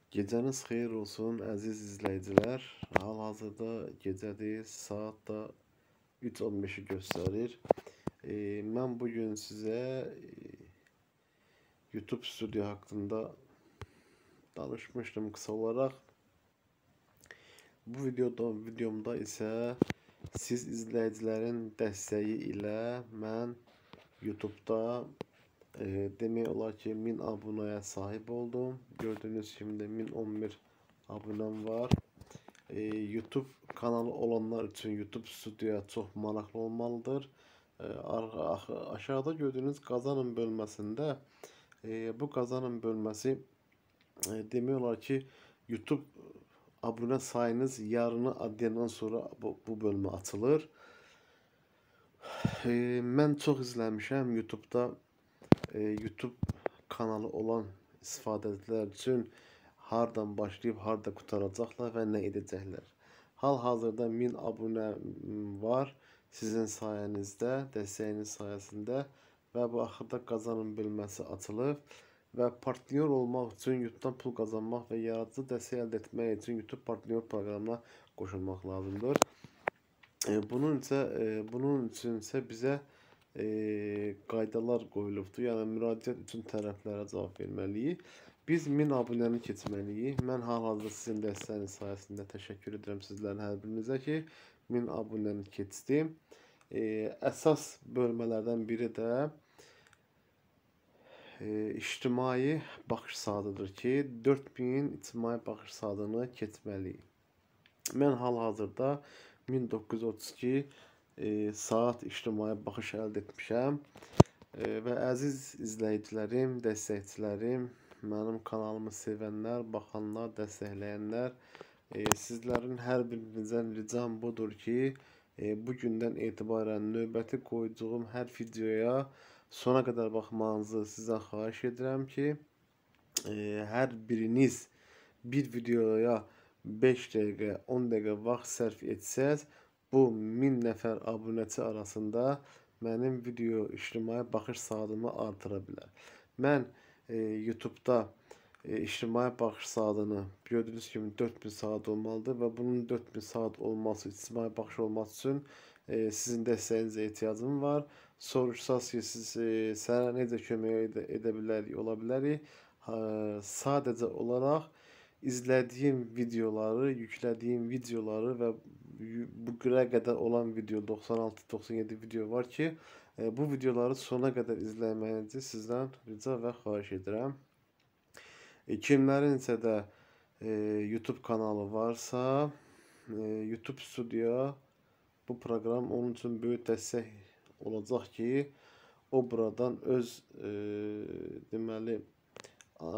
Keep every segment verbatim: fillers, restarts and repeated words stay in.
Geceniz xeyir olsun əziz izləyicilər. Hal-hazırda gecədir, saat da üç on beşi göstərir. E, mən bugün sizə e, YouTube stüdyo haqqında danışmışdım qısa olaraq. Bu videoda, videomda isə siz izləyicilərin dəstəyi ilə mən YouTube'da E, demək olar ki min abunəyə sahib oldum. Gördüğünüz kimi min on bir abonem var. E, YouTube kanalı olanlar için YouTube stüdyoya çok maraqlı olmalıdır. E, aşağıda gördüğünüz kazanım bölməsində e, bu kazanım bölməsi e, demək olar ki YouTube abunə sayınız yarını adlayandan sonra bu, bu bölme açılır. E, mən çox izləmişəm YouTube'da. YouTube kanalı olan istifadəçilər üçün hardan başlayıb harda qutaracaqlar və nə edəcəklər. Hal-hazırda min abunə var sizin sayənizdə, dəstəyiniz sayəsində və bu axırda qazanım bölməsi açılıb və partnyor olmaq üçün YouTube'dan pul qazanmaq və yaradıcı dəstək əldə etmək üçün YouTube partnyor proqramına qoşulmaq lazımdır. Bunun isə bunun üçün isə bizə E, qaydalar qoyulubdur. Yəni müraciət üçün tərəflərə cavab verməliyik. Biz min abunəni keçməliyik. Mən hal-hazırda sizin dəstəyiniz sayəsində təşəkkür edirəm sizlərin hər birinizə ki, min abunəni keçdim. E, əsas bölmələrdən biri də e, ictimai baxış saatıdır ki, dörd min ictimai baxış saatını keçməliyik. Mən hal-hazırda min doqquz yüz otuz iki E, saat ictimai baxış əldə etmişəm e, və əziz izləyicilərim, dəstəkçilərim, mənim kanalımı sevənlər, baxanlar, dəstəkləyənlər, e, sizlərin hər birinizdən ricam budur ki, e, bugündən etibarən növbəti qoyduğum hər videoya sona qədər baxmanızı sizdən xahiş edirəm ki, e, hər biriniz bir videoya beş dəqiqə, on dəqiqə vaxt sərf etsəz, bu min nəfər abunəçi arasında mənim video ictimai baxış saatımı artıra bilər. Mən e, YouTube'da e, ictimai baxış saatını gördüğünüz kimi dörd bin saat olmalıdır və bunun dörd bin saat olması, ictimai baxış olması üçün e, sizin dəstəyinizə ehtiyacım var. Soruşsaz ki, siz e, sənə necə kömək edə, edə bilərik, ola bilərik. Ha, sadəcə olaraq izlədiyim videoları, yüklədiyim videoları və bugüne kadar olan video doxsan altı doxsan yedi video var ki e, bu videoları sona kadar izləməyinizi sizdən rica və xahiş edirəm. E, kimlərin isə də e, YouTube kanalı varsa e, YouTube Studio bu program onun üçün böyük dəstək olacaq ki o buradan öz e, deməli e,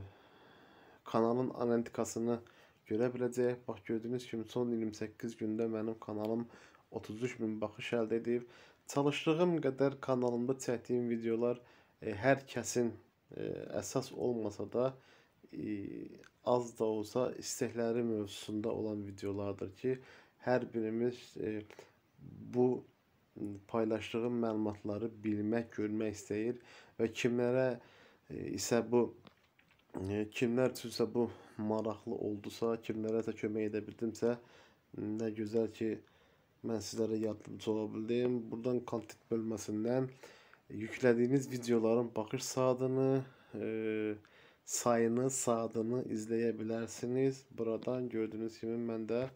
kanalın analitikasını görə biləcək. Bax, gördüyünüz kimi son iyirmi səkkiz gündə mənim kanalım otuz üç min baxış əldə edib. Çalışdığım qədər kanalımda çəkdiyim videolar e, hər kəsin e, əsas olmasa da e, az da olsa istəkləri mövzusunda olan videolardır ki, hər birimiz e, bu paylaşdığım məlumatları bilmək, görmək istəyir və kimlərə e, isə bu E, kimlər üçünsə bu maraqlı oldusa, kimlərə də kömək edə bildimsə, nə gözəl ki, mən sizlərə yardımcı ola bildim. Buradan kontent bölməsindən yüklədiyiniz videoların baxış saatını, e, sayını, saatını izləyə bilərsiniz. Buradan gördüyünüz kimi mən də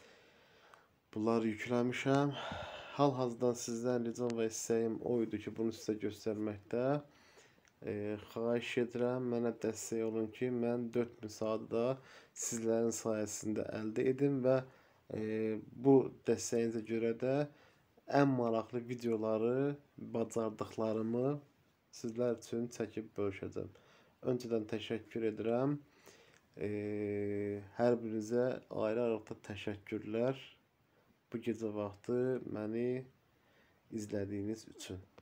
bunları yükləmişəm. Hal-hazırda sizdən ricam və istəyim o idi ki, bunu sizə göstərməkdə. E, xahiş edirəm, mənə dəstək olun ki, mən dörd bin saatı da sizlərin sayəsində əldə edim və e, bu dəstəyinizə görə də ən maraqlı videoları, bacardıqlarımı sizlər üçün çəkib bölüşəcəm. Öncədən təşəkkür edirəm. E, hər birinizə ayrı-ayrılıqda təşəkkürlər bu gecə vaxtı məni izlədiyiniz üçün.